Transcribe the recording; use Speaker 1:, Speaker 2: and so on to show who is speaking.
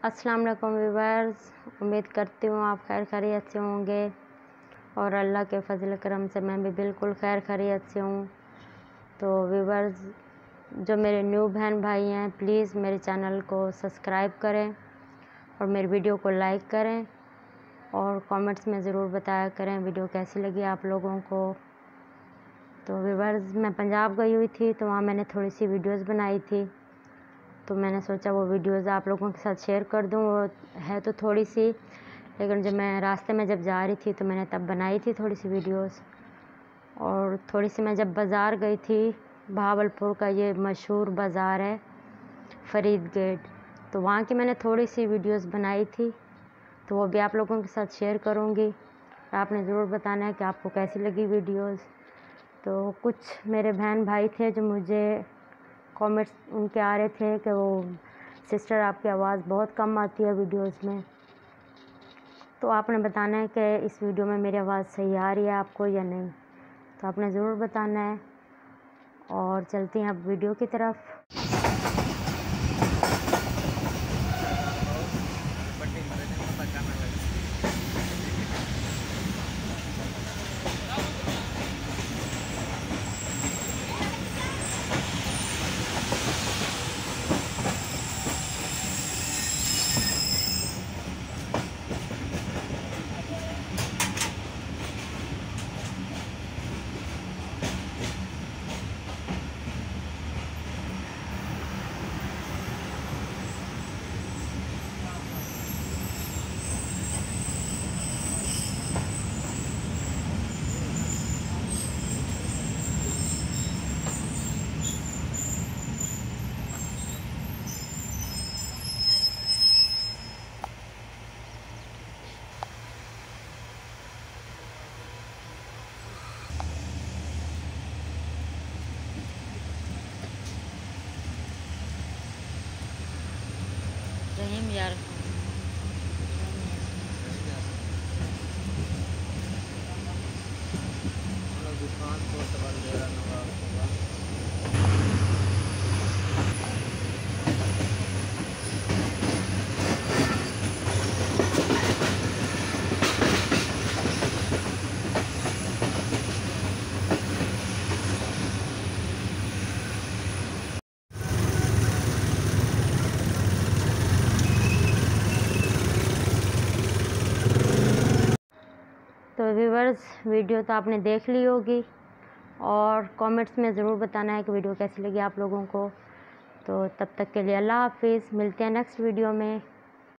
Speaker 1: अस्सलाम वालेकुम व्यूअर्स, उम्मीद करती हूँ आप खैर खैरियत से होंगे और अल्लाह के फजल करम से मैं भी बिल्कुल खैर खैरियत से हूँ। तो व्यूअर्स, जो मेरे न्यू बहन भाई हैं, प्लीज़ मेरे चैनल को सब्सक्राइब करें और मेरी वीडियो को लाइक करें और कमेंट्स में ज़रूर बताया करें वीडियो कैसी लगी आप लोगों को। तो व्यूअर्स, मैं पंजाब गई हुई थी तो वहाँ मैंने थोड़ी सी वीडियोज़ बनाई थी, तो मैंने सोचा वो वीडियोज़ आप लोगों के साथ शेयर कर दूँ। वो है तो थोड़ी सी, लेकिन जब मैं रास्ते में जब जा रही थी तो मैंने तब बनाई थी थोड़ी सी वीडियोज़। और थोड़ी सी मैं जब बाज़ार गई थी, भावलपुर का ये मशहूर बाज़ार है फरीद गेट, तो वहाँ की मैंने थोड़ी सी वीडियोज़ बनाई थी, तो वो भी आप लोगों के साथ शेयर करूँगी। आपने ज़रूर बताना है कि आपको कैसी लगी वीडियोज़। तो कुछ मेरे बहन भाई थे जो मुझे कमेंट्स उनके आ रहे थे कि वो सिस्टर आपकी आवाज़ बहुत कम आती है वीडियोस में, तो आपने बताना है कि इस वीडियो में मेरी आवाज़ सही आ रही है आपको या नहीं, तो आपने ज़रूर बताना है। और चलते हैं अब वीडियो की तरफ।
Speaker 2: रहीम यार दुकान को सवाल दे रहा नवाब
Speaker 1: तो व्यूअर्स, वीडियो तो आपने देख ली होगी और कमेंट्स में ज़रूर बताना है कि वीडियो कैसी लगी आप लोगों को। तो तब तक के लिए अल्लाह हाफिज़, मिलते हैं नेक्स्ट वीडियो में।